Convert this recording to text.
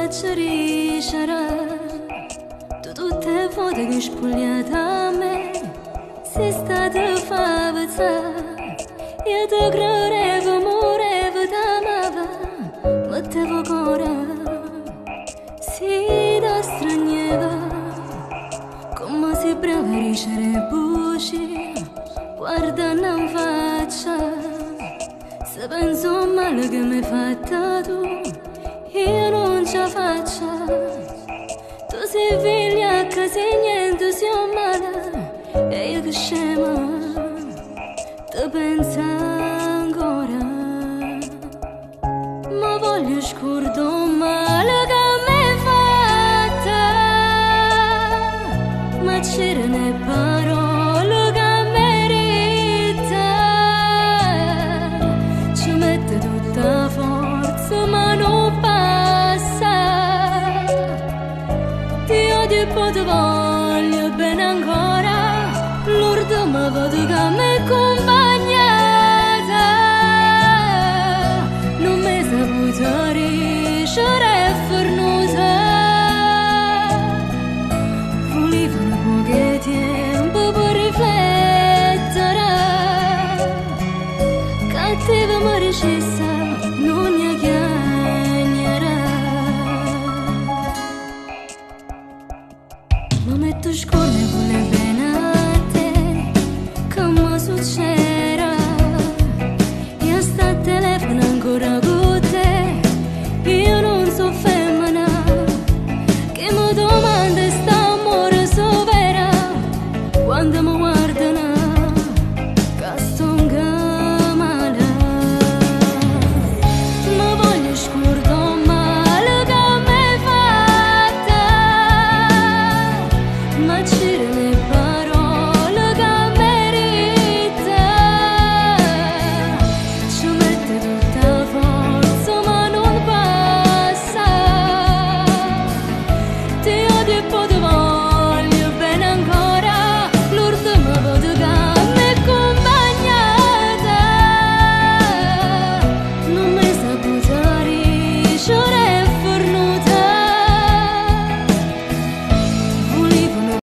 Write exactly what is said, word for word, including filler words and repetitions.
faccio risciare tu tutte le volte che spogliata a me sei stata fa pensare io ti credevo, morevo, t'amavo mettevo ancora si da stranieva come si preferisce le bugie guarda non faccia se penso male che mi hai fatta tu io non ce la faccio tu sei figlia che sei niente sei male e io che scema ti penso ancora ma voglio scordare male che mi hai fatta ma c'erano le parole che merita ci mette tutta forza ma non passa ti odio e poi ti voglio bene ancora l'urdo mi vedo che mi accompagnata non mi saputo riuscire